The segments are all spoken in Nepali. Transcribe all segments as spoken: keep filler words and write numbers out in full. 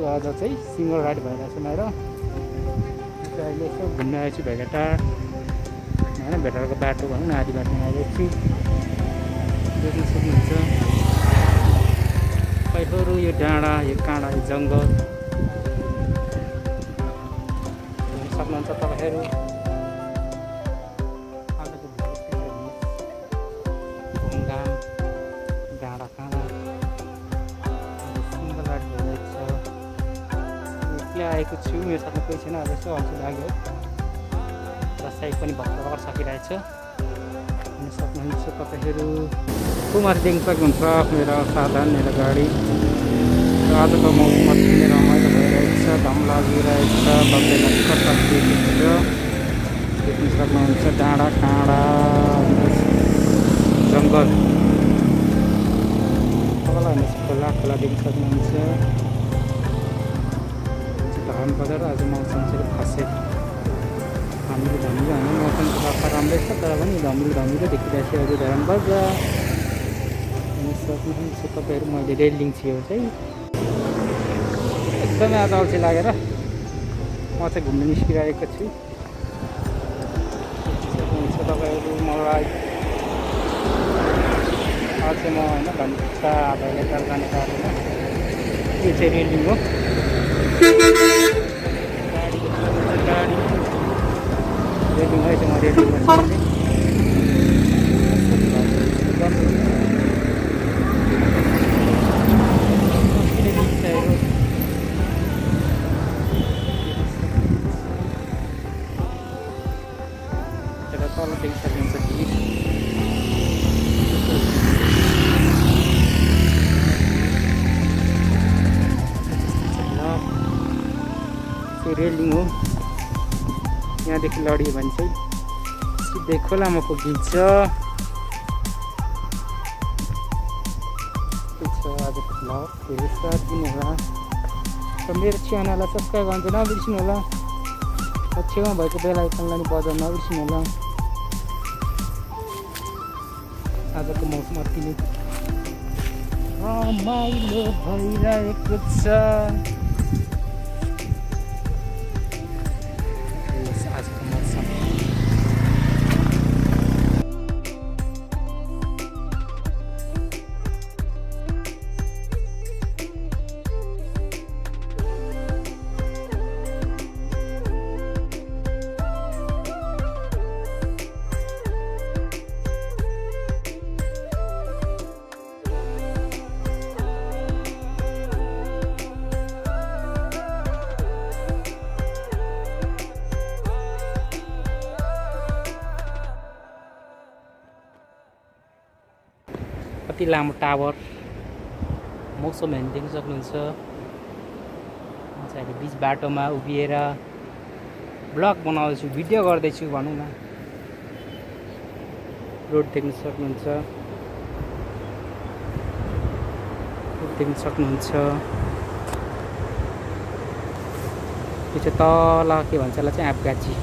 आज चाहिँ सिङ्गल राइड भइरहेको छ मेरो। अहिले यसो घुम्न आएको छु भेटाटार होइन, भेटारको बाटो भनौँ न, आधी बाटोमा आइरहेको छु। देख्न सक्नुहुन्छ पहिरो यो डाँडा, यो काँडा, यो जङ्गल हेर्न सक्नुहुन्छ तपाईँहरू। घुमघाम डाँडा काँडा सिङ्गल राइड भइरहेको छ। एक्लै आएको छु, मेरो साथमा कोही छैन। अब यसो अल्छी लाग्यो र साइड पनि भर्खर सकिरहेछ। हेर्न सक्नुहुन्छ तपाईँहरू। कुमार देख्न सक्नुहुन्छ मेरो साधन, मेरो गाडी। र आजको मौसम अति नै रमाइलो भइरहेको छ, घाम लागिरहेको छ, बग्दैमा कता देखिन्छ। देख्न सक्नुहुन्छ डाँडा काँडा जङ्गल। खोला खोला खोला देख्न सक्नुहुन्छ। धरान बजार आज मौसम चाहिँ खासै धमिलो धमिलो होइन, मौसम सफा राम्रै छ तर पनि धमिलो धमिलो देखिरहेको छ आज धरान बजार। हेर्न सक्नुहुन्छ तपाईँहरू। मैले रेलिङ छेउ चाहिँ एकदमै आज अल्छी लागेर म चाहिँ घुम्न निस्किरहेको छु। सक्नुहुन्छ तपाईँहरू। मलाई आज चाहिँ म होइन घन्टा आधाले तर जाने बाटोमा यो चाहिँ रेलिङ हो। गाडी गाडी रेलिङ है चाहिँ म रेलिङमा छु। तल देख्न सक्नुहुन्छ रेलिङ हो। यहाँदेखि लडियो भने चाहिँ सिधै खोलामा पुगिन्छ। आजको भ्लग फेरि साथ दिनु होला र मेरो च्यानललाई सब्सक्राइब गर्नु नबिर्सिनु होला। छेउमा भएको बेल आइकनलाई बजाउन नबिर्सिनु होला। आजको मौसम अति नै रमाइलो भइरहेको छ। आजको मौसम कति लामो टावर मौसम हेर्न देख्न सक्नुहुन्छ। म चाहिँ अहिले बिच बाटोमा उभिएर ब्लग बनाउँदैछु, भिडियो गर्दैछु भनौँ न। रोड देख्न सक्नुहुन्छ, रोड देख्न सक्नुहुन्छ। यो चाहिँ तल के भन्छ यसलाई चाहिँ आँपगाछी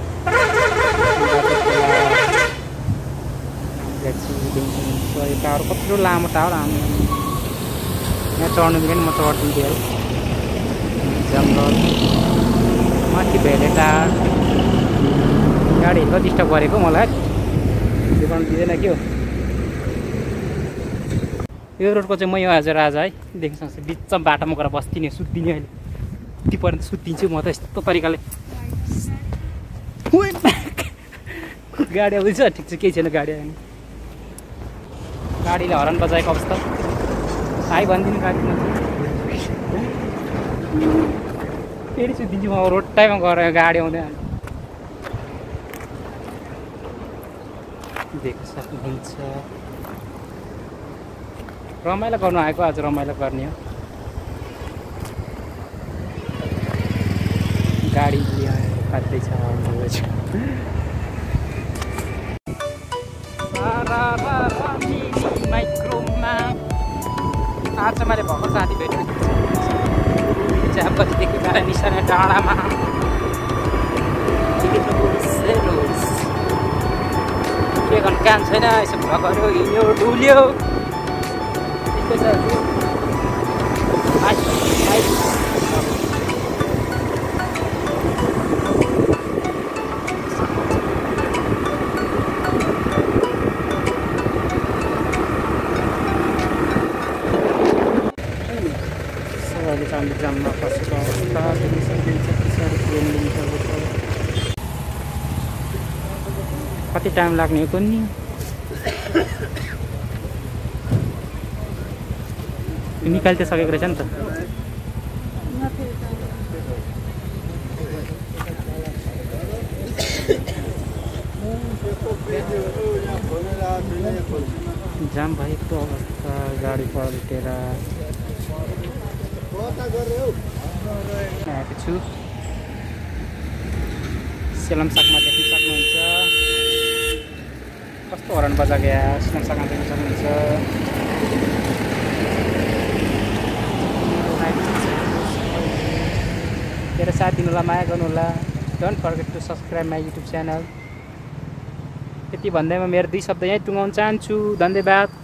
यो टावर कत्रो लामो टावर। हामी यहाँ चढ्नु मिलेन, म चढ्दिन्थेँ है। जङ्गल माथि भेले टावर। गाडीहरू डिस्टर्ब गरेको मलाई त्यो गर्नु दिँदैन के हो। यो रोडको चाहिँ म यो आज राजा है देख्न सक्छु। बिचमा बाटोमा गएर बस्दिनँ, सुत्दिनँ। अहिले यति पर्यन्त सुत्दिन्छु म त यस्तो तरिकाले। गाडी आउँदैछ, ठिक छ, केही छैन गाडी आएन। गाडीले हर्न बजाएको अवस्था आइ भनिदिनु गाडीमा फेरि सुत्दिन्छु म। रोड टाइममा गएर गाडी आउँदैन। देख्न सक्नुहुन्छ रमाइलो गर्नु आएको, आज रमाइलो गर्ने हो। गाडी काट्दैछ माइक्रोमा। आज मैले भर्खर साथी भेटेको चियापत्तीदेखि गएर निशाना डाँडामा के गर्नु काम छैन। यसो भगहरू हिँड्यो डुल्यो ट्राफिक जाममा फसेको अवस्था देख्न सकिन्छ। पछाडि ट्रेन लिनुपर्छ। कति टाइम लाग्ने हो कुन्नी? निकालि त सकेको रहेछ नि त। जाम भएको अवस्था, गाडी पल्टेर आएको छु। सेलम सागमा देख्न सक्नुहुन्छ कस्तो हरन बजाएको या सेलम सागमा देख्न सक्नुहुन्छ। मेरो साथ दिनुहोला, माया गर्नुहोला। Don't forget to subscribe my YouTube channel. त्यति भन्दैमा मेरो दुई शब्द यहीँ टुङ्गाउन चाहन्छु। धन्यवाद।